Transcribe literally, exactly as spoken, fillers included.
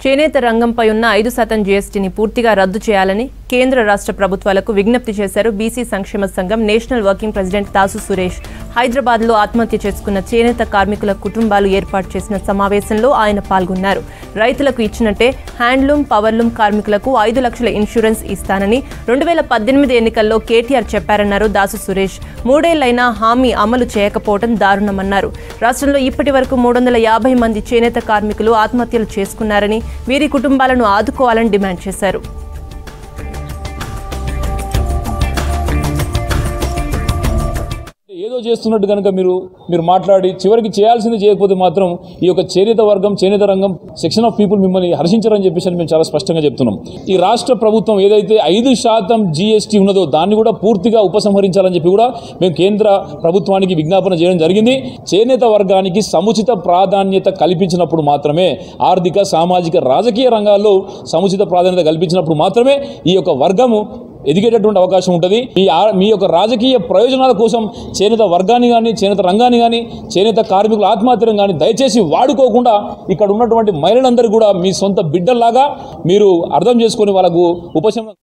చేనేత రంగంపై ఉన్న ఐదు శాతం జీఎస్టీని పూర్తిగా రద్దు చేయాలని కేంద్ర రాష్ట్ర ప్రభుత్వాలకు విజ్ఞప్తి చేశారు బీసీ సంక్షేమ సంఘం national working president Dasu Suresh. హైదరాబాద్లో ఆత్మహత్య చేసుకున్న చేనేత కార్మికుల కుటుంబాలు ఏర్పాటు చేసిన సమావేశంలో ఆయన పాల్గొన్నారు. రైతులకు ఇచ్చినట్టే హ్యాండ్లూమ్, పవర్లూమ్ కార్మికులకు ఐదు లక్షల ఇన్సూరెన్స్ ఇస్తానని రెండు వేల పద్దెనిమిది ఎన్నికల్లో కేటీఆర్ చెప్పారన్నారు దాసు సురేష్. మూడేళ్లైనా హామీ అమలు చేయకపోవడం దారుణమన్నారు. రాష్ట్రంలో ఇప్పటి వరకు మూడు వందల యాభై మంది చేనేత కార్మికులు ఆత్మహత్యలు చేసుకున్నారని, వీరి కుటుంబాలను ఆదుకోవాలని డిమాండ్ చేశారు. ఏదో చేస్తున్నట్టు కనుక మీరు మీరు మాట్లాడి చివరికి చేయాల్సింది చేయకపోతే మాత్రం ఈ యొక్క చేనేత వర్గం, చేనేత రంగం సెక్షన్ ఆఫ్ పీపుల్ మిమ్మల్ని హర్షించారని చెప్పేసి మేము చాలా స్పష్టంగా చెప్తున్నాం. ఈ రాష్ట్ర ప్రభుత్వం ఏదైతే ఐదు శాతం జీఎస్టీ ఉన్నదో దాన్ని కూడా పూర్తిగా ఉపసంహరించాలని చెప్పి కూడా మేము కేంద్ర ప్రభుత్వానికి విజ్ఞాపన చేయడం జరిగింది. చేనేత వర్గానికి సముచిత ప్రాధాన్యత కల్పించినప్పుడు మాత్రమే, ఆర్థిక, సామాజిక, రాజకీయ రంగాల్లో సముచిత ప్రాధాన్యత కల్పించినప్పుడు మాత్రమే ఈ యొక్క వర్గము ఎదిగేటటువంటి అవకాశం ఉంటుంది. మీ మీ యొక్క రాజకీయ ప్రయోజనాల కోసం చేనేత వర్గాన్ని కానీ, చేనేత రంగాన్ని కానీ, చేనేత కార్మికుల ఆత్మహత్యలను కానీ దయచేసి వాడుకోకుండా ఇక్కడ ఉన్నటువంటి మహిళలందరూ కూడా మీ సొంత బిడ్డల్లాగా మీరు అర్థం చేసుకొని వాళ్ళకు ఉపశమనం